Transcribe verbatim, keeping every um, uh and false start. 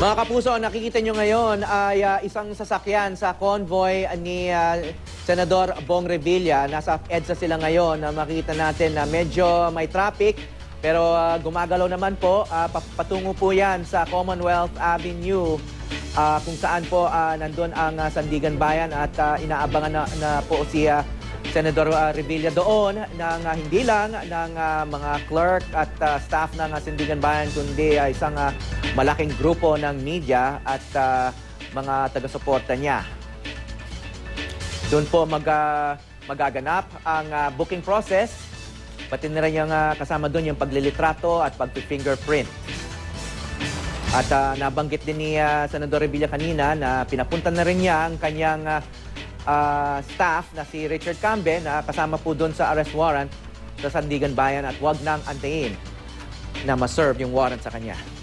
Mga kapuso, nakikita nyo ngayon ay uh, isang sasakyan sa convoy ni uh, Senador Bong Revilla. Nasa EDSA sila ngayon. Uh, makikita natin na medyo may traffic pero uh, gumagalaw naman po. Uh, patungo po yan sa Commonwealth Avenue uh, kung saan po uh, nandun ang uh, Sandigan Bayan at uh, inaabangan na, na po si uh, Senador uh, Revilla doon ng uh, hindi lang ng uh, mga clerk at uh, staff ng uh, Sandigan Bayan kundi uh, isang uh, malaking grupo ng media at uh, mga taga-suporta niya. Doon po mag, uh, magaganap ang uh, booking process, pati na rin yung uh, kasama doon yung paglilitrato at pag-fingerprint. At uh, nabanggit din ni uh, Senador Revilla kanina na pinapunta na rin niya ang kanyang uh, uh, staff na si Richard Cambe na kasama po doon sa arrest warrant sa Sandigan Bayan at wag nang antayin na ma-serve yung warrant sa kanya.